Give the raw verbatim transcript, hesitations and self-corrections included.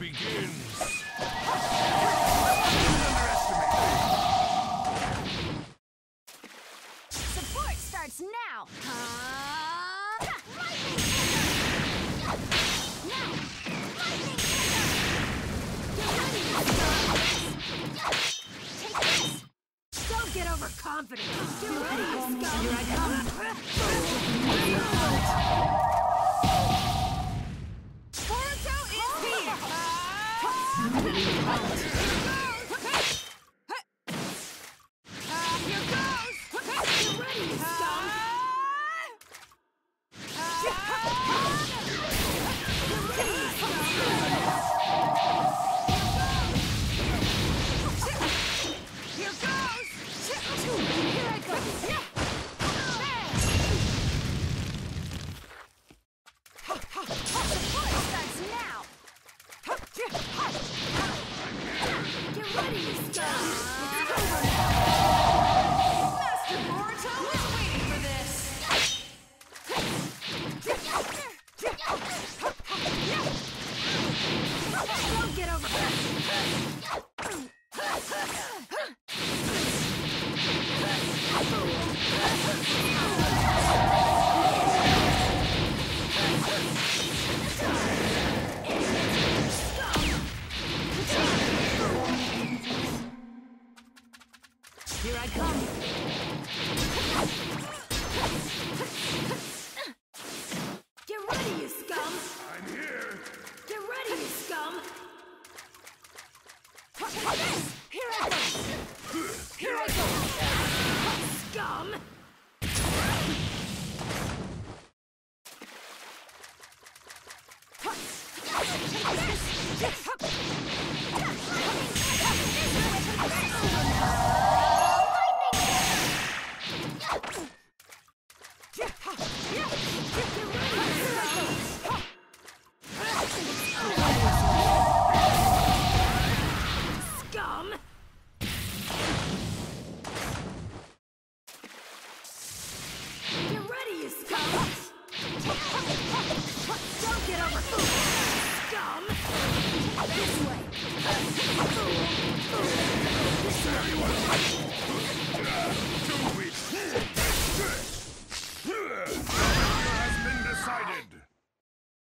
begins. Support starts now. Uh, lightning now. Lightning Get ready, Take this. Don't get overconfident. Get ready, scum. Here I come. Boruto is here. Here goes. Get ready, scum. Here goes. Here I go. Support starts now. Get ready, scum. It's over now. Master Boruto is waiting for this. Don't get over Here I come. Get ready, you scum. I'm here. Get ready, you scum. Here I go. Here I go. Scum. Scum! Get ready, you scum! Don't get over scum! This way! This way!